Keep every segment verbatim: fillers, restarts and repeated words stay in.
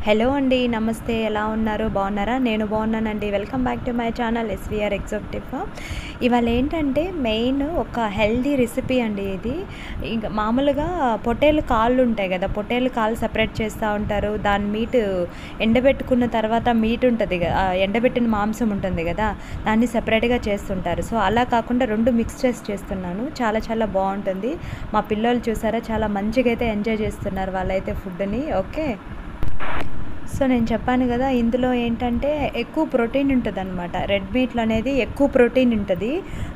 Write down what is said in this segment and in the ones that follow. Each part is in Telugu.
హలో అండి, నమస్తే. ఎలా ఉన్నారు? బాగున్నారా? నేను బాగున్నానండి. Welcome back to my channel SVR ఎగ్జాక్టివ్. ఇవాళ ఏంటంటే మెయిన్ ఒక హెల్దీ రెసిపీ అండి ఇది. ఇంకా మామూలుగా పొట్టేలు కాళ్ళు ఉంటాయి కదా, పొట్టేలు కాళ్ళు సపరేట్ చేస్తూ ఉంటారు. దాని మీట్ ఎండబెట్టుకున్న తర్వాత మీట్ ఉంటుంది కదా, ఎండబెట్టిన మాంసం ఉంటుంది కదా, దాన్ని సపరేట్గా చేస్తుంటారు. సో అలా కాకుండా రెండు మిక్స్ చేసి చేస్తున్నాను. చాలా చాలా బాగుంటుంది. మా పిల్లలు చూసారా, చాలా మంచిగా అయితే ఎంజాయ్ చేస్తున్నారు వాళ్ళైతే ఫుడ్ని. ఓకే, సో నేను చెప్పాను కదా, ఇందులో ఏంటంటే ఎక్కువ ప్రోటీన్ ఉంటుంది అనమాట. రెడ్ మీట్లో అనేది ఎక్కువ ప్రోటీన్ ఉంటుంది.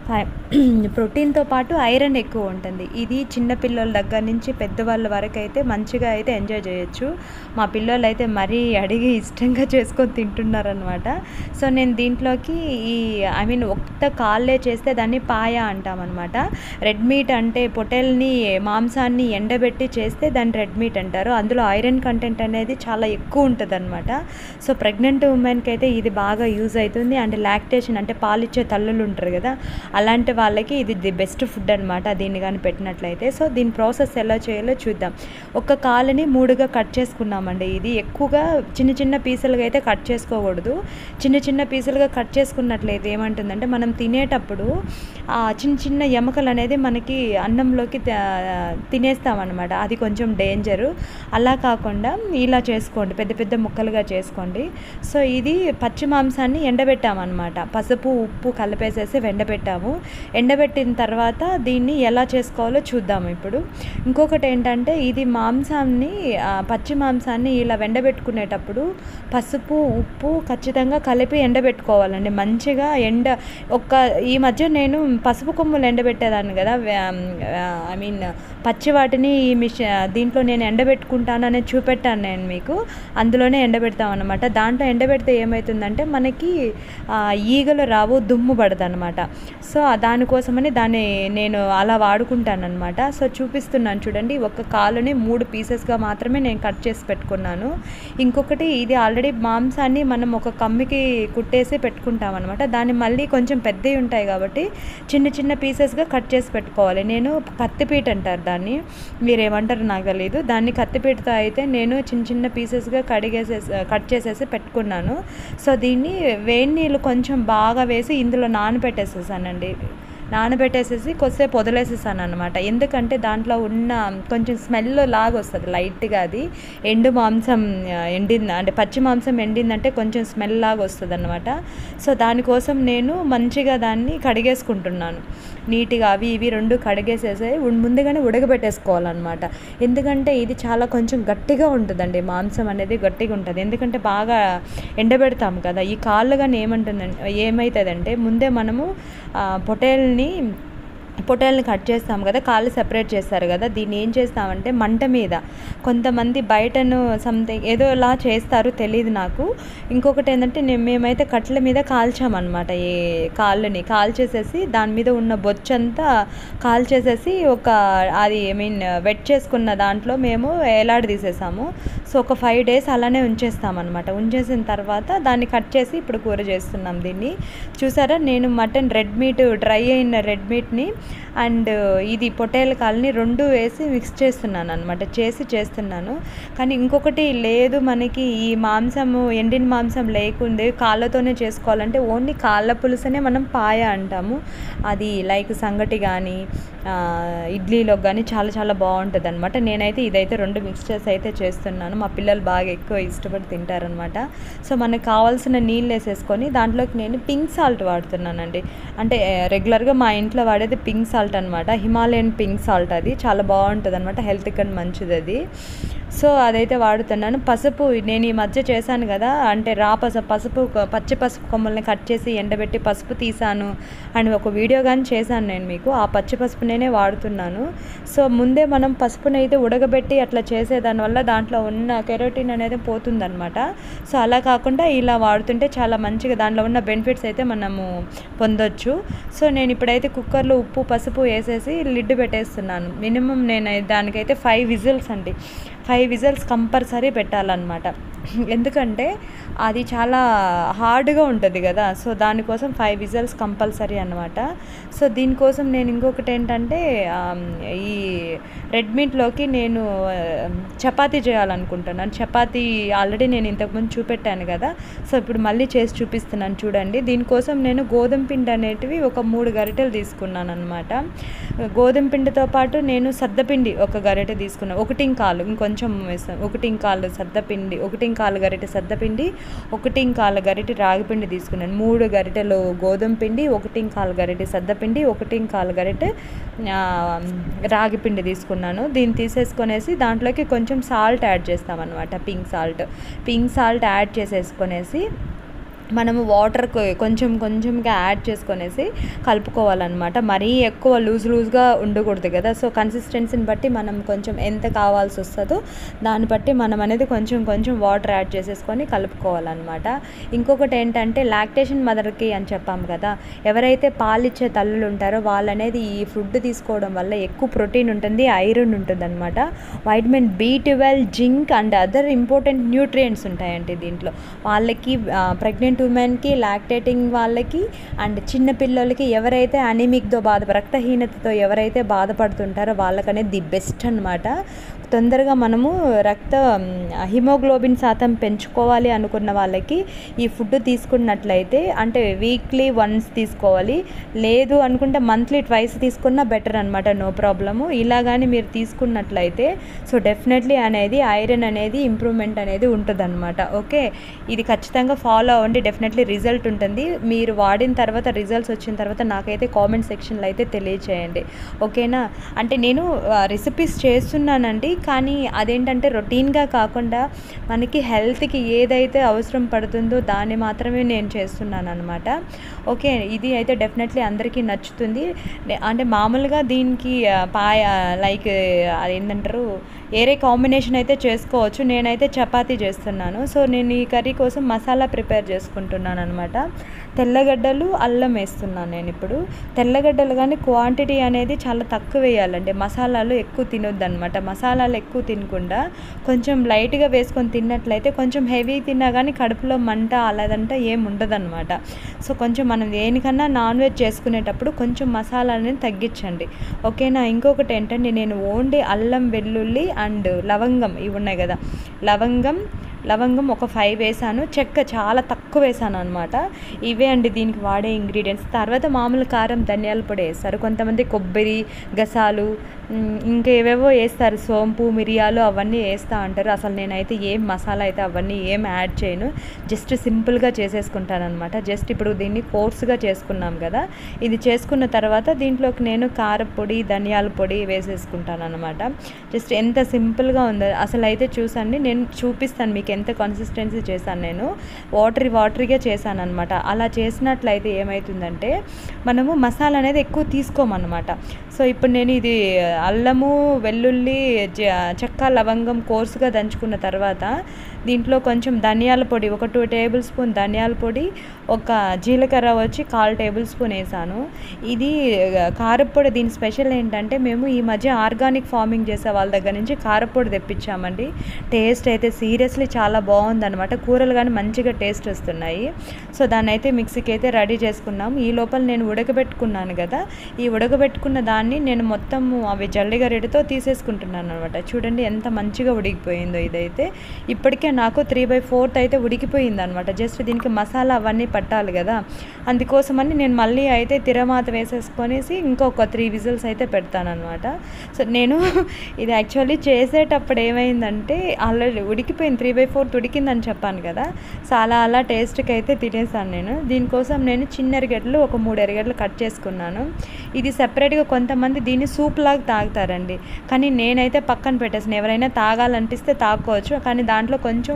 ప్రోటీన్తో పాటు ఐరన్ ఎక్కువ ఉంటుంది. ఇది చిన్నపిల్లల దగ్గర నుంచి పెద్దవాళ్ళ వరకు అయితే మంచిగా అయితే ఎంజాయ్ చేయొచ్చు. మా పిల్లలు అయితే మరీ అడిగి ఇష్టంగా చేసుకొని తింటున్నారనమాట. సో నేను దీంట్లోకి ఈ ఐ మీన్ ఒక్క కాళ్ళే చేస్తే దాన్ని పాయ అంటామన్నమాట. రెడ్ మీట్ అంటే పొట్టేల్ని మాంసాన్ని ఎండబెట్టి చేస్తే దాన్ని రెడ్ మీట్ అంటారు. అందులో ఐరన్ కంటెంట్ అనేది చాలా ఎక్కువ ఉంటుంది అనమాట. సో ప్రెగ్నెంట్ ఉమెన్కి అయితే ఇది బాగా యూజ్ అవుతుంది. అండ్ లాక్టేషన్ అంటే పాలిచ్చే తల్లులు ఉంటారు కదా, అలాంటి వాళ్ళకి ఇది ది బెస్ట్ ఫుడ్ అనమాట, దీన్ని కానీ పెట్టినట్లయితే. సో దీని ప్రాసెస్ ఎలా చేయాలో చూద్దాం. ఒక కాలుని మూడుగా కట్ చేసుకున్నామండి. ఇది ఎక్కువగా చిన్న చిన్న పీసులుగా అయితే కట్ చేసుకోకూడదు. చిన్న చిన్న పీసులుగా కట్ చేసుకున్నట్లయితే ఏమంటుందంటే మనం తినేటప్పుడు ఆ చిన్న చిన్న ఎముకలు అనేది మనకి అన్నంలోకి తినేస్తామన్నమాట. అది కొంచెం డేంజరు. అలా కాకుండా ఇలా చేసుకోండి, పెద్ద పెద్ద ముక్కలుగా చేసుకోండి. సో ఇది పచ్చి మాంసాన్ని ఎండబెట్టామన్నమాట. పసుపు ఉప్పు కలిపేసేసి ఎండబెట్టాము. ఎండబెట్టిన తర్వాత దీన్ని ఎలా చేసుకోవాలో చూద్దాము ఇప్పుడు. ఇంకొకటి ఏంటంటే ఇది మాంసాన్ని పచ్చి మాంసాన్ని ఇలా ఎండబెట్టుకునేటప్పుడు పసుపు ఉప్పు ఖచ్చితంగా కలిపి ఎండబెట్టుకోవాలండి. మంచిగా ఎండ ఒక్క ఈ మధ్య నేను పసుపు కొమ్ములు ఎండబెట్టేదాన్ని కదా, ఐ మీన్ పచ్చి వాటిని ఈ మిష దీంట్లో నేను ఎండబెట్టుకుంటానని చూపెట్టాను నేను మీకు. అందులోనే ఎండబెడతాం అనమాట. దాంట్లో ఎండబెడితే ఏమవుతుందంటే మనకి ఈగలు రావు, దుమ్ము పడదు అనమాట. సో దానికోసమని దాన్ని నేను అలా వాడుకుంటాను అనమాట. సో చూపిస్తున్నాను చూడండి. ఒక కాలుని మూడు పీసెస్గా మాత్రమే నేను కట్ చేసి పెట్టుకున్నాను. ఇంకొకటి ఇది ఆల్రెడీ మాంసాన్ని మనం ఒక కమ్మికి కుట్టేసి పెట్టుకుంటాం అనమాట. దాన్ని మళ్ళీ కొంచెం పెద్దవి ఉంటాయి కాబట్టి చిన్న చిన్న పీసెస్గా కట్ చేసి పెట్టుకోవాలి. నేను కత్తిపీట అంటారు దాన్ని, మీరేమంటారు నాకు తెలియదు. దాన్ని కత్తిపీటతో అయితే నేను చిన్న చిన్న పీసెస్గా కడిగేసేసి కట్ చేసేసి పెట్టుకున్నాను. సో దీన్ని వేడి నీళ్ళు కొంచెం బాగా వేసి ఇందులో నానబెట్టేసేసానండి. నానబెట్టేసేసి కొద్దిసేపు వదిలేసేసాను అనమాట. ఎందుకంటే దాంట్లో ఉన్న కొంచెం స్మెల్ లాగా వస్తుంది లైట్గా. అది ఎండు మాంసం ఎండింది అంటే పచ్చి మాంసం ఎండిందంటే కొంచెం స్మెల్ లాగా వస్తుంది అనమాట. సో దానికోసం నేను మంచిగా దాన్ని కడిగేసుకుంటున్నాను నీట్గా. అవి ఇవి రెండు కడిగేసేసి ముందుగానే ఉడకబెట్టేసుకోవాలన్నమాట. ఎందుకంటే ఇది చాలా కొంచెం గట్టిగా ఉంటుందండి, మాంసం అనేది గట్టిగా ఉంటుంది. ఎందుకంటే బాగా ఎండబెడతాం కదా. ఈ కాళ్ళు కానీ ఏమంటుందంటే ఏమవుతుందంటే ముందే మనము పొట్టేల్ని పొట్టేల్ని కట్ చేస్తాం కదా, కాళ్ళు సెపరేట్ చేస్తారు కదా, దీన్ని ఏం చేస్తామంటే మంట మీద కొంతమంది బయటను సంథింగ్ ఏదో ఇలా చేస్తారు, తెలియదు నాకు. ఇంకొకటి ఏంటంటే నేను మేమైతే కట్ల మీద కాల్చామన్నమాట. ఈ కాళ్ళని కాల్చేసేసి దాని మీద ఉన్న బొచ్చంతా కాల్చేసేసి ఒక అది ఐ మీన్ వెట్ చేసుకున్న దాంట్లో మేము ఏలాడదీసేసాము. సో ఒక ఫైవ్ డేస్ అలానే ఉంచేస్తామన్నమాట. ఉంచేసిన తర్వాత దాన్ని కట్ చేసి ఇప్పుడు కూర చేస్తున్నాం. దీన్ని చూసారా, నేను మటన్ రెడ్ మీట్ డ్రై అయిన రెడ్ మీట్ని అండ్ ఇది పొట్టేల కాల్ని రెండు వేసి మిక్స్ చేస్తున్నాను అనమాట, చేసి చేస్తున్నాను. కానీ ఇంకొకటి లేదు, మనకి ఈ మాంసము ఎండిన మాంసం లేకుండే కాళ్ళతోనే చేసుకోవాలంటే ఓన్లీ కాళ్ళ పులుసునే మనం పాయ అంటాము. అది లైక్ సంగటి కానీ ఇడ్లీలో కానీ చాలా చాలా బాగుంటుంది అనమాట. నేనైతే ఇదైతే రెండు మిక్స్ చేసి అయితే చేస్తున్నాను. మా పిల్లలు బాగా ఎక్కువ ఇష్టపడి తింటారనమాట. సో మనకు కావాల్సిన నీళ్ళు వేసేసుకొని దాంట్లోకి నేను పింక్ సాల్ట్ వాడుతున్నానండి. అంటే రెగ్యులర్గా మా ఇంట్లో వాడేది పింక్ సాల్ట్ అనమాట, హిమాలయన్ పింక్ సాల్ట్. అది చాలా బాగుంటుంది అనమాట, హెల్త్కి కానీ మంచిది అది. సో అదైతే వాడుతున్నాను. పసుపు నేను ఈ మధ్య చేశాను కదా, అంటే రా పసుపు పసుపు పచ్చి పసుపు కొమ్మల్ని కట్ చేసి ఎండబెట్టి పసుపు తీసాను అని ఒక వీడియో కానీ చేశాను నేను మీకు. ఆ పచ్చి పసుపు నేనే వాడుతున్నాను. సో ముందే మనం పసుపుని అయితే ఉడకబెట్టి అట్లా చేసేదానివల్ల దాంట్లో ఉన్న కెరోటిన్ అనేది పోతుందన్నమాట. సో అలా కాకుండా ఇలా వాడుతుంటే చాలా మంచిగా దాంట్లో ఉన్న బెనిఫిట్స్ అయితే మనము పొందొచ్చు. సో నేను ఇప్పుడైతే కుక్కర్లో ఉప్పు పసుపు వేసేసి లిడ్ పెట్టేస్తున్నాను. మినిమం నేను దానికైతే ఫైవ్ విజిల్స్ అండి ఫైవ్ విజిల్స్ కంపల్సరీ పెట్టాలన్నమాట. ఎందుకంటే అది చాలా హార్డ్గా ఉంటుంది కదా, సో దానికోసం ఫైవ్ విజిల్స్ కంపల్సరీ అనమాట. సో దీనికోసం నేను ఇంకొకటి ఏంటంటే ఈ రెడ్ మీట్లోకి నేను చపాతీ చేయాలనుకుంటున్నాను. చపాతీ ఆల్రెడీ నేను ఇంతకుముందు చూపెట్టాను కదా, సో ఇప్పుడు మళ్ళీ చేసి చూపిస్తున్నాను చూడండి. దీనికోసం నేను గోధుమ పిండి అనేటివి ఒక మూడు గరిటెలు తీసుకున్నాను అనమాట. గోధుమ పిండితో పాటు నేను సద్దపిండి ఒక గరిటె తీసుకున్నాను. ఒకటి ఇంకాలు ఇంకొంచెం వేస్తాను. ఒకటి ఇంకాలు సద్దపిండి, ఒకటి ఇంకాలు గరిటె సద్దపిండి, ఒకటి ఇంకాలు గరిటె రాగిపిండి తీసుకున్నాను. మూడు గరిటెలు గోధుమ పిండి, ఒకటి ఇంకాలు గరిటె సద్దపిండి, ఒకటి ఇంకాలు గరిటె రాగిపిండి తీసుకున్నాను. దీన్ని తీసేసుకొనేసి దాంట్లోకి కొంచెం సాల్ట్ యాడ్ చేస్తామన్నమాట. Pink salt pink salt add చేసేసుకొనేసి మనము వాటర్ కొంచెం కొంచెంగా యాడ్ చేసుకొనేసి కలుపుకోవాలన్నమాట. మరీ ఎక్కువ లూజ్ లూజ్గా ఉండకూడదు కదా, సో కన్సిస్టెన్సీని బట్టి మనం కొంచెం ఎంత కావాల్సి వస్తుందో దాన్ని బట్టి మనం అనేది కొంచెం కొంచెం వాటర్ యాడ్ చేసేసుకొని కలుపుకోవాలన్నమాట. ఇంకొకటి ఏంటంటే లాక్టేషన్ మదర్కి అని చెప్పాము కదా, ఎవరైతే పాలిచ్చే తల్లులు ఉంటారో వాళ్ళు అనేది ఈ ఫుడ్ తీసుకోవడం వల్ల ఎక్కువ ప్రోటీన్ ఉంటుంది, ఐరన్ ఉంటుంది అనమాట. Vitamin B twelve, zinc and other important nutrients ఉంటాయండి దీంట్లో. వాళ్ళకి ప్రెగ్నెంట్ ఉమెన్కి, లాక్టేటింగ్ వాళ్ళకి అండ్ చిన్నపిల్లలకి, ఎవరైతే అనీమిక్తో బాధ రక్తహీనతతో ఎవరైతే బాధపడుతుంటారో వాళ్ళకనేది ది బెస్ట్ అనమాట. తొందరగా మనము రక్త హిమోగ్లోబిన్ శాతం పెంచుకోవాలి అనుకున్న వాళ్ళకి ఈ ఫుడ్ తీసుకున్నట్లయితే, అంటే వీక్లీ వన్స్ తీసుకోవాలి, లేదు అనుకుంటే మంత్లీ ట్వైస్ తీసుకున్నా బెటర్ అనమాట, నో ప్రాబ్లము. ఇలా కానీ మీరు తీసుకున్నట్లయితే సో డెఫినెట్లీ అనేది ఐరన్ అనేది ఇంప్రూవ్మెంట్ అనేది ఉంటుంది అనమాట. ఓకే, ఇది ఖచ్చితంగా ఫాలో అవ్వండి, డెఫినెట్లీ రిజల్ట్ ఉంటుంది. మీరు వాడిన తర్వాత రిజల్ట్స్ వచ్చిన తర్వాత నాకైతే కామెంట్ సెక్షన్లో అయితే తెలియచేయండి, ఓకేనా. అంటే నేను రెసిపీస్ చేస్తున్నానండి, కానీ అదేంటంటే రొటీన్గా కాకుండా మనకి హెల్త్కి ఏదైతే అవసరం పడుతుందో దాన్ని మాత్రమే నేను చేస్తున్నాను అనమాట. ఓకే, ఇది అయితే డెఫినెట్లీ అందరికీ నచ్చుతుంది. అంటే మామూలుగా దీనికి పాయ లైక్ అదేంటంటారు ఏరే కాంబినేషన్ అయితే చేసుకోవచ్చు. నేనైతే చపాతీ చేస్తున్నాను, సో నేను ఈ కర్రీ కోసం మసాలా ప్రిపేర్ చేసుకుంటున్నాను అనమాట. తెల్లగడ్డలు, అల్లం వేస్తున్నాను నేను ఇప్పుడు. తెల్లగడ్డలు కానీ క్వాంటిటీ అనేది చాలా తక్కువ వేయాలండి, మసాలాలు ఎక్కువ తినొద్దు అనమాట. మసాలాలు ఎక్కువ తినకుండా కొంచెం లైట్గా వేసుకొని తిన్నట్లయితే కొంచెం హెవీ తిన్నా కానీ కడుపులో మంట అలాదంతా ఏం ఉండదు అనమాట. సో కొంచెం మనం దేనికన్నా నాన్ వెజ్ చేసుకునేటప్పుడు కొంచెం మసాలాలని తగ్గించండి, ఓకేనా. ఇంకొకటి ఏంటంటే నేను ఓన్లీ అల్లం, వెల్లుల్లి అండ్ లవంగం ఇవి ఉన్నాయి కదా, లవంగం లవంగం ఒక ఫైవ్ వేసాను, చెక్క చాలా తక్కువ వేసాను అనమాట. ఇవే అండి దీనికి వాడే ఇంగ్రీడియంట్స్. తర్వాత మామూలు కారం, ధనియాల పొడి వేస్తారు, కొంతమంది కొబ్బరి గసాలు ఇంకా ఏవేవో వేస్తారు, సోంపు, మిరియాలు అవన్నీ వేస్తూ అంటారు. అసలు నేనైతే ఏం మసాలా అయితే అవన్నీ ఏం యాడ్ చేయను, జస్ట్ సింపుల్గా చేసేసుకుంటాను అనమాట. జస్ట్ ఇప్పుడు దీన్ని కోర్స్గా చేసుకున్నాం కదా, ఇది చేసుకున్న తర్వాత దీంట్లోకి నేను కారపొడి, ధనియాల పొడి వేసేసుకుంటాను అనమాట. జస్ట్ ఎంత సింపుల్గా ఉందో అసలు అయితే చూసండి, నేను చూపిస్తాను మీకు ఎంత కన్సిస్టెన్సీ చేశాను. నేను వాటరీ వాటరీగా చేశాను అనమాట. అలా చేసినట్లయితే ఏమవుతుందంటే మనము మసాలా అనేది ఎక్కువ తీసుకోమన్నమాట. సో ఇప్పుడు నేను ఇది అల్లము, వెల్లుల్లి, చెక్క, లవంగం కోర్సుగా దంచుకున్న తర్వాత దీంట్లో కొంచెం ధనియాల పొడి, ఒక టూ టేబుల్ స్పూన్ ధనియాల పొడి, ఒక జీలకర్ర వచ్చి కాల్ టేబుల్ స్పూన్ వేసాను. ఇది కారపొడి. దీని స్పెషల్ ఏంటంటే మేము ఈ మధ్య ఆర్గానిక్ ఫార్మింగ్ చేసే వాళ్ళ దగ్గర నుంచి కారపొడి తెప్పించామండి. టేస్ట్ అయితే సీరియస్లీ చాలా బాగుందన్నమాట, కూరలు కానీ మంచిగా టేస్ట్ వస్తున్నాయి. సో దాన్ని అయితే మిక్సీకి అయితే రెడీ చేసుకున్నాము. ఈ లోపల నేను ఉడకబెట్టుకున్నాను కదా, ఈ ఉడకబెట్టుకున్న దాన్ని నేను మొత్తం అవి జల్లిగరిటతో తీసేసుకుంటున్నాను అనమాట. చూడండి ఎంత మంచిగా ఉడికిపోయిందో. ఇదైతే ఇప్పటికే నాకు త్రీ బై ఫోర్త్ అయితే ఉడికిపోయింది అనమాట. జస్ట్ దీనికి మసాలా అవన్నీ పట్టాలి కదా, అందుకోసమని నేను మళ్ళీ అయితే తిరమాత వేసేసుకొనేసి ఇంకొక త్రీ విజిల్స్ అయితే పెడతాను అనమాట. సో నేను ఇది యాక్చువల్లీ చేసేటప్పుడు ఏమైందంటే ఆల్రెడీ ఉడికిపోయింది, త్రీ బై ఫోర్త్ ఉడికిందని చెప్పాను కదా, సో అలా అలా టేస్ట్కి అయితే తినేసాను నేను. దీనికోసం నేను చిన్న ఎరగడ్డలు ఒక మూడు ఎరగడ్డలు కట్ చేసుకున్నాను. ఇది సెపరేట్గా కొంతమంది దీన్ని సూప్ లాగా తాగుతారండి, కానీ నేనైతే పక్కన పెట్టేసాను. ఎవరైనా తాగాలనిపిస్తే తాగుకోవచ్చు, కానీ దాంట్లో కొంచెం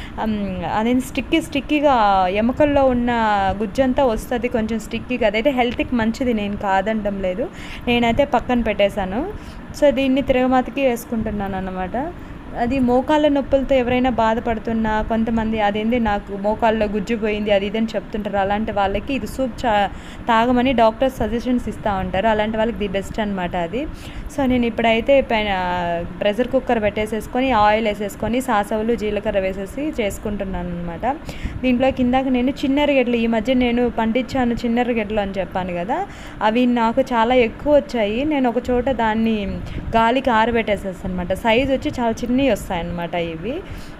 అదే స్టిక్కీ స్టిక్కీగా ఎముకల్లో ఉన్న గుజ్జంతా వస్తుంది, కొంచెం స్టిక్కీగా. అదైతే హెల్త్కి మంచిది, నేను కాదనడం లేదు. నేనైతే పక్కన పెట్టేశాను. సో దీన్ని తిరగమాతకి వేసుకుంటున్నాను అన్నమాట. అది మోకాళ్ళ నొప్పులతో ఎవరైనా బాధపడుతున్నా కొంతమంది అదేంది నాకు మోకాళ్ళలో గుజ్జుపోయింది అది ఇదని చెప్తుంటారు. అలాంటి వాళ్ళకి ఇది సూప్ చా తాగమని డాక్టర్స్ సజెషన్స్ ఇస్తూ ఉంటారు. అలాంటి వాళ్ళకి ది బెస్ట్ అనమాట అది. సో నేను ఇప్పుడైతే పైన ప్రెషర్ కుక్కర్ పెట్టేసేసుకొని ఆయిల్ వేసేసుకొని సాసవులు జీలకర్ర వేసేసి చేసుకుంటున్నాను అనమాట. దీంట్లో కిందాక నేను చిన్నెరగడ్డలు ఈ మధ్య నేను పండించాను చిన్నెరగడ్డలు అని చెప్పాను కదా, అవి నాకు చాలా ఎక్కువ వచ్చాయి. నేను ఒక చోట దాన్ని గాలికి ఆరబెట్టేసేస్తాను అనమాట. సైజ్ వచ్చి చాలా చిన్నవి వస్తాయన్నమాట ఇవి.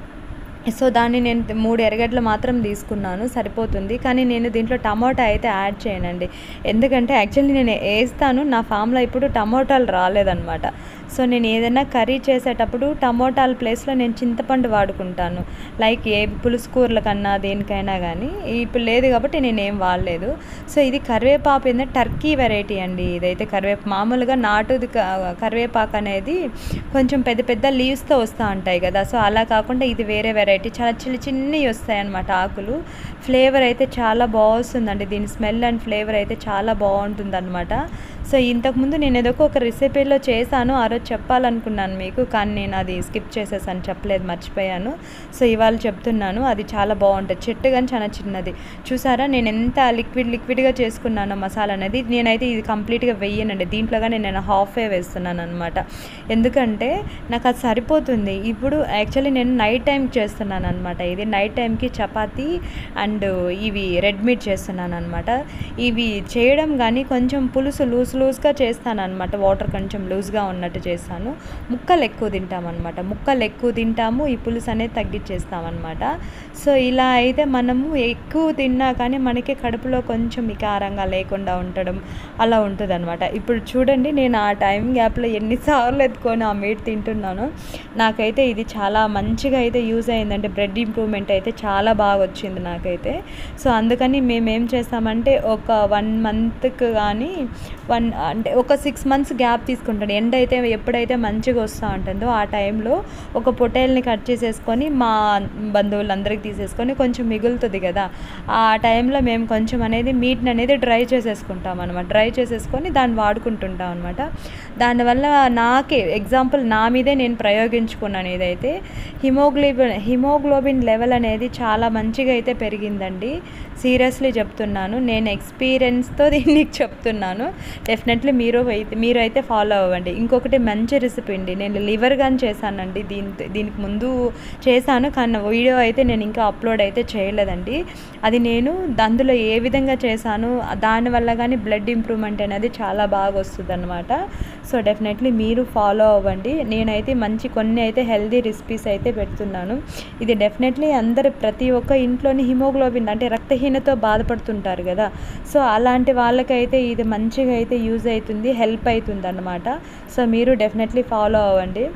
సో దాన్ని నేను మూడు ఎర్రగడ్డలు మాత్రం తీసుకున్నాను, సరిపోతుంది. కానీ నేను దీంట్లో టమోటా అయితే యాడ్ చేయనండి, ఎందుకంటే యాక్చువల్లీ నేను వేస్తాను, నా ఫామ్లో ఇప్పుడు టమోటాలు రాలేదన్నమాట. సో నేను ఏదైనా కర్రీ చేసేటప్పుడు టమోటాల ప్లేస్లో నేను చింతపండు వాడుకుంటాను, లైక్ ఏ పులుసు కూరల కన్నా దేనికైనా కానీ. ఇప్పుడు లేదు కాబట్టి నేనేం వాడలేదు. సో ఇది కరివేపాకు ఏంటంటే టర్కీ వెరైటీ అండి. ఇదైతే కరివేపాకు మామూలుగా నాటుది కరివేపాకు అనేది కొంచెం పెద్ద పెద్ద లీవ్స్తో వస్తూ ఉంటాయి కదా, సో అలా కాకుండా ఇది వేరే వెరైటీ, చాలా చిన్న చిన్నవి వస్తాయి అన్నమాట ఆకులు. ఫ్లేవర్ అయితే చాలా బాగుంటుందండి, దీని స్మెల్ అండ్ ఫ్లేవర్ అయితే చాలా బాగుంటుంది అనమాట. సో ఇంతకుముందు నేను ఏదో ఒక రెసిపీలో చేశాను, ఆ రోజు చెప్పాలనుకున్నాను మీకు, కానీ నేను అది స్కిప్ చేసేసాను, చెప్పలేదు, మర్చిపోయాను. సో ఇవాళ చెప్తున్నాను, అది చాలా బాగుంటుంది. చెట్టు కానీ చాలా చిన్నది. చూసారా నేను ఎంత లిక్విడ్ లిక్విడ్గా చేసుకున్నాను మసాలా అనేది. నేనైతే ఇది కంప్లీట్గా వేయనండి, దీంట్లో కానీ నేను హాఫే వేస్తున్నాను అనమాట, ఎందుకంటే నాకు అది సరిపోతుంది. ఇప్పుడు యాక్చువల్లీ నేను నైట్ టైంకి చేస్తున్నాను అనమాట. ఇది నైట్ టైంకి చపాతీ అండ్ ఇవి రెడ్ మీట్ చేస్తున్నాను అనమాట. ఇవి చేయడం కానీ కొంచెం పులుసు లూజ్ లూజ్గా చేస్తాను అనమాట, వాటర్ కొంచెం లూజ్గా ఉన్నట్టు చేస్తాను. ముక్కలు ఎక్కువ తింటామన్నమాట, ముక్కలు ఎక్కువ తింటాము, ఈ పులుసు అనేది తగ్గించేస్తామన్నమాట. సో ఇలా అయితే మనము ఎక్కువ తిన్నా కానీ మనకి కడుపులో కొంచెం వికారంగా లేకుండా ఉండడం అలా ఉంటుంది అనమాట. ఇప్పుడు చూడండి నేను ఆ టైం గ్యాప్లో ఎన్నిసార్లు ఎత్తుకొని ఆ మీట్ తింటున్నాను. నాకైతే ఇది చాలా మంచిగా అయితే యూజ్ అయిందంటే బ్రెడ్ ఇంప్రూవ్మెంట్ అయితే చాలా బాగా వచ్చింది నాకైతే. సో అందుకని మేము ఏం చేస్తామంటే ఒక వన్ మంత్కి కానీ వన్ అంటే ఒక సిక్స్ మంత్స్ గ్యాప్ తీసుకుంటాను. ఎండ అయితే ఎప్పుడైతే మంచిగా వస్తూ ఉంటుందో ఆ టైంలో ఒక పొటేల్ని కట్ చేసేసుకొని మా బంధువులందరికీ తీసేసుకొని కొంచెం మిగులుతుంది కదా, ఆ టైంలో మేము కొంచెం అనేది మీట్ని అనేది డ్రై చేసేసుకుంటాం అనమాట. డ్రై చేసేసుకొని దాన్ని వాడుకుంటుంటాం అనమాట. దానివల్ల నాకే ఎగ్జాంపుల్ నా మీదే నేను ప్రయోగించుకున్నాను. ఇదైతే హిమోగ్లోబిన్ హిమోగ్లోబిన్ లెవెల్ అనేది చాలా మంచిగా అయితే పెరిగిందండి, సీరియస్లీ చెప్తున్నాను, నేను ఎక్స్పీరియన్స్తో దీన్ని చెప్తున్నాను. డెఫినెట్లీ మీరు అయితే మీరు అయితే ఫాలో అవ్వండి. ఇంకొకటి మంచి రెసిపీ అండి, నేను లివర్ కానీ చేశానండి, దీని దీనికి ముందు చేశాను కానీ వీడియో అయితే నేను ఇంకా అప్లోడ్ అయితే చేయలేదండి. అది నేను అందులో ఏ విధంగా చేశాను దానివల్ల కానీ బ్లడ్ ఇంప్రూవ్మెంట్ అనేది చాలా బాగా వస్తుంది అనమాట. సో డెఫినెట్లీ మీరు ఫాలో అవ్వండి. నేనైతే మంచి కొన్ని అయితే హెల్దీ రెసిపీస్ అయితే పెడుతున్నాను. ఇది డెఫినెట్లీ అందరు ప్రతి ఒక్క ఇంట్లోని హిమోగ్లోబిన్ అంటే రక్తహీనతో బాధపడుతుంటారు కదా, సో అలాంటి వాళ్ళకైతే ఇది మంచిగా అయితే యూజ్ అవుతుంది, హెల్ప్ అవుతుంది అన్నమాట. సో మీరు డెఫినెట్లీ ఫాలో అవ్వండి.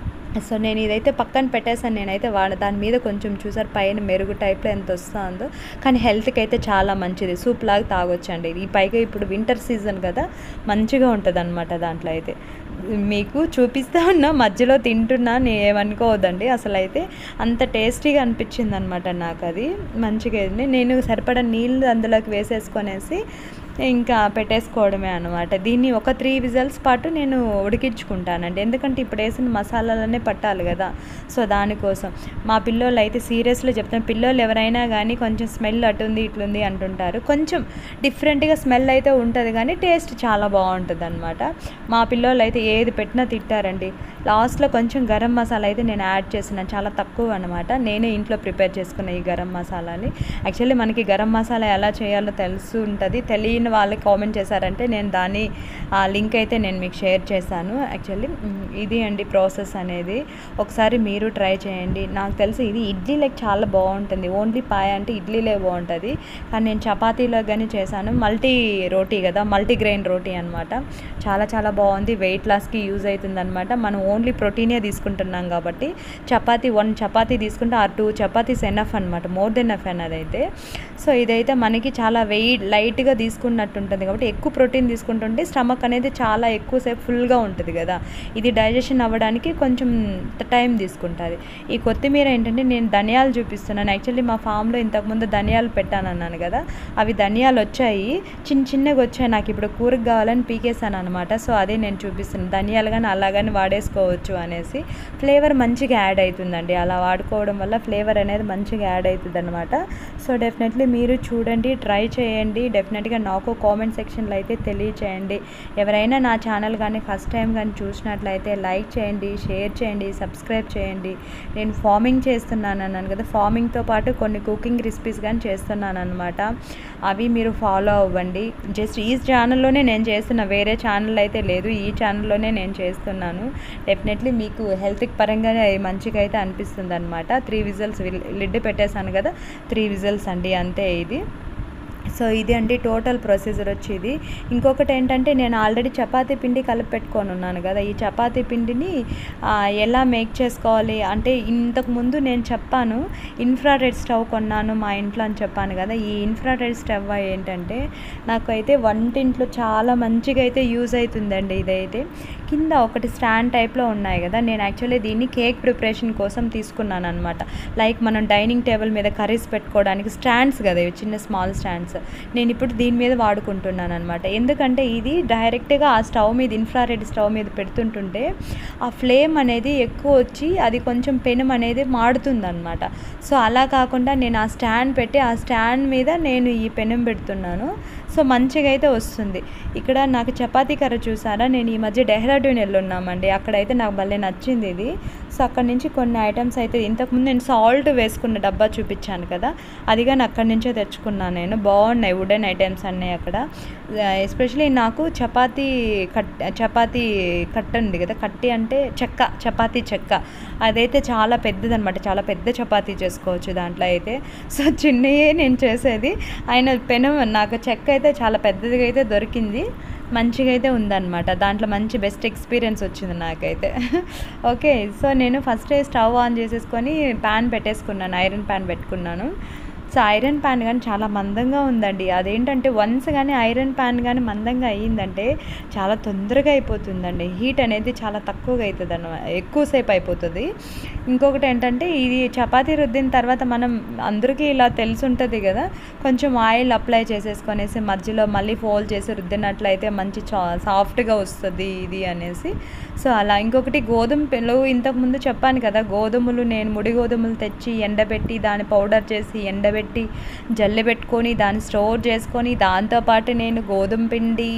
సో నేను ఇదైతే పక్కన పెట్టేసాను, నేనైతే వాడ దాని మీద కొంచెం చూసారు పైన మెరుగు టైప్లో ఎంత వస్తుందో, కానీ హెల్త్కి అయితే చాలా మంచిది, సూప్ లాగా తాగొచ్చండి. ఈ పైగా ఇప్పుడు వింటర్ సీజన్ కదా, మంచిగా ఉంటుంది అనమాట. దాంట్లో అయితే మీకు చూపిస్తా ఉన్నా, మధ్యలో తింటున్నా, నేను ఏమనుకోవద్దండి. అసలు అయితే అంత టేస్టీగా అనిపించింది అనమాట నాకు, అది మంచిగా. నేను సరిపడా నీళ్ళు అందులోకి వేసేసుకొనేసి ఇంకా పెట్టేసుకోవడమే అనమాట. దీన్ని ఒక త్రీ విజల్స్ పాటు నేను ఉడికించుకుంటానండి, ఎందుకంటే ఇప్పుడు వేసిన మసాలాలనే పట్టాలి కదా, సో దానికోసం. మా పిల్లోళ్ళు అయితే సీరియస్లీ చెప్తాను, పిల్లోళ్ళు ఎవరైనా కానీ కొంచెం స్మెల్ అటుంది ఇట్లుంది అంటుంటారు, కొంచెం డిఫరెంట్గా స్మెల్ అయితే ఉంటుంది కానీ టేస్ట్ చాలా బాగుంటుంది అనమాట. మా పిల్లోళ్ళు అయితే ఏది పెట్టినా తింటారండి. లాస్ట్లో కొంచెం గరం మసాలా అయితే నేను యాడ్ చేసిన, చాలా తక్కువ అనమాట, నేనే ఇంట్లో ప్రిపేర్ చేసుకున్న ఈ గరం మసాలాని. యాక్చువల్లీ మనకి గరం మసాలా ఎలా చేయాలో తెలుసు ఉంటుంది, తెలియని వాళ్ళు కామెంట్ చేశారంటే నేను దాని ఆ లింక్ అయితే నేను మీకు షేర్ చేశాను. యాక్చువల్లీ ఇది అండి ప్రాసెస్ అనేది, ఒకసారి మీరు ట్రై చేయండి. నాకు తెలిసి ఇది ఇడ్లీలకు చాలా బాగుంటుంది, ఓన్లీ పాయ అంటే ఇడ్లీలే బాగుంటుంది, కానీ నేను చపాతీలో కానీ చేశాను. మల్టీ రోటీ కదా, మల్టీ గ్రెయిన్ రోటీ అనమాట, చాలా చాలా బాగుంది, వెయిట్ లాస్కి యూజ్ అవుతుంది అనమాట. మనం ఓన్లీ ప్రోటీనే తీసుకుంటున్నాం కాబట్టి చపాతీ వన్ చపాతీ తీసుకుంటే ఆ టూ చపాతీస్ ఎనఫ్ అనమాట, మోర్ దెన్ ఎనఫ్ అన్నది అయితే. సో ఇదైతే మనకి చాలా వెయిట్ లైట్గా తీసుకున్న తీసుకున్నట్టు ఉంటుంది కాబట్టి ఎక్కువ ప్రోటీన్ తీసుకుంటుంటే స్టమక్ అనేది చాలా ఎక్కువసేపు ఫుల్గా ఉంటుంది కదా, ఇది డైజెషన్ అవ్వడానికి కొంచెం టైం తీసుకుంటుంది. ఈ కొత్తిమీర ఏంటంటే నేను ధనియాలు చూపిస్తున్నాను. యాక్చువల్లీ మా ఫామ్లో ఇంతకుముందు ధనియాలు పెట్టాను అన్నాను కదా, అవి ధనియాలు వచ్చాయి, చిన్న చిన్నగా వచ్చాయి. నాకు ఇప్పుడు కూరకు కావాలని పీకేసాను అనమాట. సో అదే నేను చూపిస్తున్నాను. ధనియాలు కానీ అలా కానీ వాడేసుకోవచ్చు అనేసి. ఫ్లేవర్ మంచిగా యాడ్ అవుతుందండి, అలా వాడుకోవడం వల్ల ఫ్లేవర్ అనేది మంచిగా యాడ్ అవుతుంది అనమాట. సో డెఫినెట్లీ మీరు చూడండి, ట్రై చేయండి. డెఫినెట్గా నాకు కామెంట్ సెక్షన్లో అయితే తెలియచేయండి. ఎవరైనా నా ఛానల్ కానీ ఫస్ట్ టైం కానీ చూసినట్లయితే లైక్ చేయండి, షేర్ చేయండి, సబ్స్క్రైబ్ చేయండి. నేను ఫార్మింగ్ చేస్తున్నాను అన్నాను కదా, ఫార్మింగ్తో పాటు కొన్ని కుకింగ్ రెసిపీస్ కానీ చేస్తున్నాను అనమాట. అవి మీరు ఫాలో అవ్వండి. జస్ట్ ఈ ఛానల్లోనే నేను చేస్తున్నా, వేరే ఛానల్ అయితే లేదు, ఈ ఛానల్లోనే నేను చేస్తున్నాను. డెఫినెట్లీ మీకు హెల్త్ పరంగా మంచిగా అయితే అనిపిస్తుంది అనమాట. త్రీ విజిల్స్ లిడ్ పెట్టేశాను కదా, త్రీ విజిల్స్ అండి, అంతే ఇది. సో ఇది అండి టోటల్ ప్రొసీజర్ వచ్చి ఇది. ఇంకొకటి ఏంటంటే నేను ఆల్రెడీ చపాతీ పిండి కలిపి పెట్టుకొని ఉన్నాను కదా, ఈ చపాతీ పిండిని ఎలా మేక్ చేసుకోవాలి అంటే ఇంతకుముందు నేను చెప్పాను, ఇన్ఫ్రారెడ్ స్టవ్ కొన్నాను మా ఇంట్లో అని చెప్పాను కదా. ఈ ఇన్ఫ్రారెడ్ స్టవ్ ఏంటంటే నాకు అయితే వంటింట్లో చాలా మంచిగా అయితే యూజ్ అవుతుందండి. ఇదైతే కింద ఒకటి స్టాండ్ టైప్లో ఉన్నాయి కదా, నేను యాక్చువల్లీ దీన్ని కేక్ ప్రిపరేషన్ కోసం తీసుకున్నాను అనమాట. లైక్ మనం డైనింగ్ టేబుల్ మీద కర్రీస్ పెట్టుకోవడానికి స్టాండ్స్ కదా, ఇవి చిన్న స్మాల్ స్టాండ్స్, నేను ఇప్పుడు దీని మీద వాడుకుంటున్నాను అనమాట. ఎందుకంటే ఇది డైరెక్ట్గా ఆ స్టవ్ మీద, ఇన్ఫ్రారెడ్ స్టవ్ మీద పెడుతుంటుంటే ఆ ఫ్లేమ్ అనేది ఎక్కువ వచ్చి అది కొంచెం పెనం అనేది మాడుతుంది అనమాట. సో అలా కాకుండా నేను ఆ స్టాండ్ పెట్టి ఆ స్టాండ్ మీద నేను ఈ పెనం పెడుతున్నాను. సో మంచిగా అయితే వస్తుంది. ఇక్కడ నాకు చపాతీ కర్ర చూసారా, నేను ఈ మధ్య డెహ్రాడూన్ వెళ్ళున్నామండి, అక్కడైతే నాకు భలే నచ్చింది ఇది. సో అక్కడి నుంచి కొన్ని ఐటమ్స్ అయితే, ఇంతకుముందు నేను సాల్ట్ వేసుకున్న డబ్బా చూపించాను కదా, అది కానీ అక్కడి నుంచే తెచ్చుకున్నాను నేను. బాగున్నాయి వుడెన్ ఐటమ్స్ అన్నీ అక్కడ. ఎస్పెషలీ నాకు చపాతీ కట్ చపాతీ కట్ట ఉంది కదా, కట్టి అంటే చెక్క, చపాతీ చెక్క, అదైతే చాలా పెద్దదనమాట, చాలా పెద్ద చపాతీ చేసుకోవచ్చు దాంట్లో అయితే. సో చిన్నయే నేను చేసేది, ఆయన పెనం నాకు చెక్క అయితే చాలా పెద్దదిగా అయితే దొరికింది, మంచిగా అయితే ఉందన్నమాట. దాంట్లో మంచి బెస్ట్ ఎక్స్పీరియన్స్ వచ్చింది నాకైతే. ఓకే, సో నేను ఫస్ట్ స్టవ్ ఆన్ చేసేసుకొని ప్యాన్ పెట్టేసుకున్నాను, ఐరన్ ప్యాన్ పెట్టుకున్నాను. సో ఐరన్ ప్యాన్ కానీ చాలా మందంగా ఉందండి. అదేంటంటే వన్స్ కానీ ఐరన్ ప్యాన్ కానీ మందంగా అయ్యిందంటే చాలా తొందరగా అయిపోతుందండి, హీట్ అనేది చాలా తక్కువగా అవుతుంది అన్నమాట, ఎక్కువసేపు అయిపోతుంది. ఇంకొకటి ఏంటంటే ఇది చపాతీ రుద్దిన తర్వాత మనం అందరికీ ఇలా తెలిసి ఉంటుంది కదా, కొంచెం ఆయిల్ అప్లై చేసేసుకొనేసి మధ్యలో మళ్ళీ ఫోల్డ్ చేసి రుద్దినట్లయితే మంచి సాఫ్ట్గా వస్తుంది ఇది అనేసి. సో అలా. ఇంకొకటి గోధుమలు, ఇంతకుముందు చెప్పాను కదా, గోధుమలు నేను ముడి గోధుమలు తెచ్చి ఎండబెట్టి దాన్ని పౌడర్ చేసి ఎండబెట్టి జల్లి పెట్టుకొని దాన్ని స్టోర్ చేసుకొని, దాంతోపాటు నేను గోధుమ పిండి,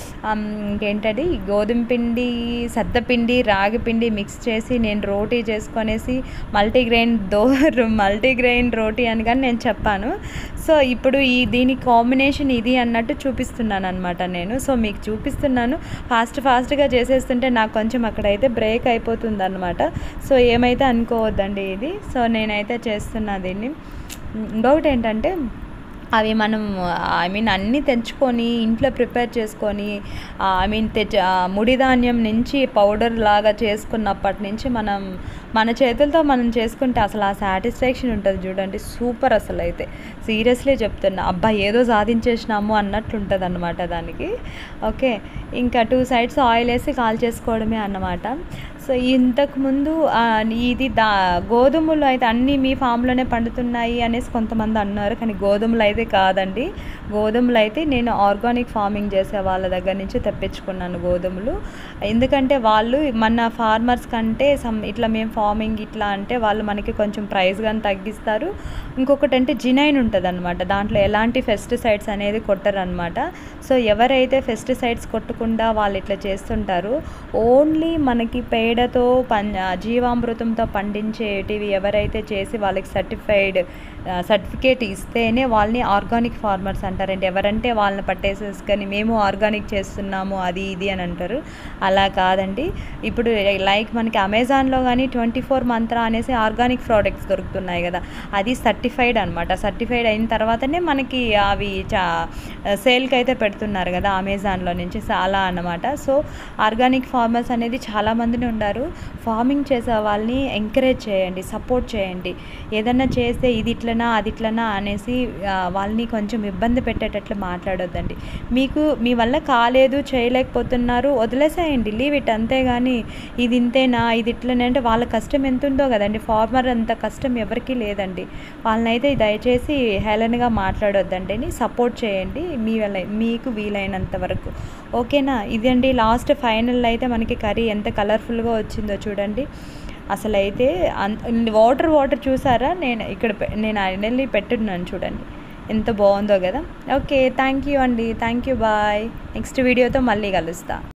ఇంకేంటది గోధుమ పిండి, సద్దపిండి, రాగి పిండి మిక్స్ చేసి నేను రోటీ చేసుకొనేసి మల్టీగ్రెయిన్ దో మల్టీగ్రెయిన్ రోటీ అని కానీ నేను చెప్పాను. సో ఇప్పుడు ఈ దీని కాంబినేషన్ ఇది అన్నట్టు చూపిస్తున్నాను అనమాట నేను. సో మీకు చూపిస్తున్నాను, ఫాస్ట్ ఫాస్ట్గా చేసేస్తుంటే నాకు కొంచెం అక్కడైతే బ్రేక్ అయిపోతుంది అనమాట. సో ఏమైతే అనుకోవద్దండి ఇది. సో నేనైతే చేస్తున్నా దీన్ని. ఇంకొకటి ఏంటంటే అవి మనం ఐ మీన్ అన్నీ తెచ్చుకొని ఇంట్లో ప్రిపేర్ చేసుకొని ఐ మీన్ తెచ్చ ముడి ధాన్యం నుంచి పౌడర్ లాగా చేసుకున్నప్పటి నుంచి మనం మన చేతులతో మనం చేసుకుంటే అసలు ఆ సాటిస్ఫాక్షన్ ఉంటుంది చూడండి, సూపర్ అసలు. అయితే సీరియస్లీ చెప్తున్నా, అబ్బా ఏదో సాధించేసినాము అన్నట్లు ఉంటుంది అన్నమాట దానికి. ఓకే, ఇంకా టూ సైడ్స్ ఆయిల్ వేసి కాల్ చేసుకోవడమే అన్నమాట. సో ఇంతకుముందు ఇది దా గోధుమలు అయితే అన్నీ మీ ఫామ్లోనే పండుతున్నాయి అనేసి కొంతమంది అన్నారు, కానీ గోధుమలు అయితే కాదండి. గోధుమలు అయితే నేను ఆర్గానిక్ ఫార్మింగ్ చేసే వాళ్ళ దగ్గర నుంచి తెప్పించుకున్నాను గోధుమలు. ఎందుకంటే వాళ్ళు మన ఫార్మర్స్ కంటే సమ్ ఇట్లా మేము ఫార్మింగ్ ఇట్లా అంటే వాళ్ళు మనకి కొంచెం ప్రైస్ కానీ తగ్గిస్తారు. ఇంకొకటి అంటే జినైన్ ఉంటుంది అనమాట, దాంట్లో ఎలాంటి పెస్టిసైడ్స్ అనేది కొట్టరు అనమాట. సో ఎవరైతే పెస్టిసైడ్స్ కొట్టకుండా వాళ్ళు ఇట్లా చేస్తుంటారో, ఓన్లీ మనకి పేడతో పం జీవామృతంతో పండించేటివి ఎవరైతే చేసి వాళ్ళకి సర్టిఫైడ్ సర్టిఫికేట్ ఇస్తేనే వాళ్ళని ఆర్గానిక్ ఫార్మర్స్ అంటారండి. ఎవరంటే వాళ్ళని పట్టేసేసుకొని మేము ఆర్గానిక్ చేస్తున్నాము అది ఇది అని అంటారు. అలా కాదండి. ఇప్పుడు లైక్ మనకి అమెజాన్లో కానీ ట్వంటీ ఫోర్ మంత్ర అనేసి ఆర్గానిక్ ప్రోడక్ట్స్ దొరుకుతున్నాయి కదా, అది సర్టిఫైడ్ అనమాట. సర్టిఫైడ్ అయిన తర్వాతనే మనకి అవి చా సేల్కి అయితే పెడుతున్నారు కదా అమెజాన్లో నుంచి, అలా అన్నమాట. సో ఆర్గానిక్ ఫార్మర్స్ అనేది చాలామందిని ఉండారు. ఉంటారు. ఫార్మింగ్ చేసే వాళ్ళని ఎంకరేజ్ చేయండి, సపోర్ట్ చేయండి. ఏదన్నా చేస్తే ఇది ఇట్లనా అది ఇట్లనా అనేసి వాళ్ళని కొంచెం ఇబ్బంది పెట్టేటట్లు మాట్లాడొద్దండి. మీకు మీ వల్ల కాలేదు, చేయలేకపోతున్నారు, వదిలేసేయండి, లీవ్ ఇట్. అంతేగాని ఇది ఇంతేనా ఇది ఇట్లనే అంటే వాళ్ళ కష్టం ఎంత ఉందో కదండి. ఫార్మర్ అంత కష్టం ఎవరికీ లేదండి. వాళ్ళనైతే దయచేసి హేళనగా మాట్లాడొద్దండి, సపోర్ట్ చేయండి మీ వల్ల మీకు వీలైనంత వరకు. ఓకేనా? ఇదండి లాస్ట్ ఫైనల్ అయితే మనకి కర్రీ ఎంత కలర్ఫుల్గా వచ్చిందో చూడండి. అసలైతే వాటర్ వాటర్ చూసారా? నేను ఇక్కడ నేను ఆయనల్ని పెట్టున్నాను చూడండి, ఎంత బాగుందో కదా. ఓకే, థ్యాంక్ యూ అండి, థ్యాంక్ యూ, బాయ్. నెక్స్ట్ వీడియోతో మళ్ళీ కలుస్తా.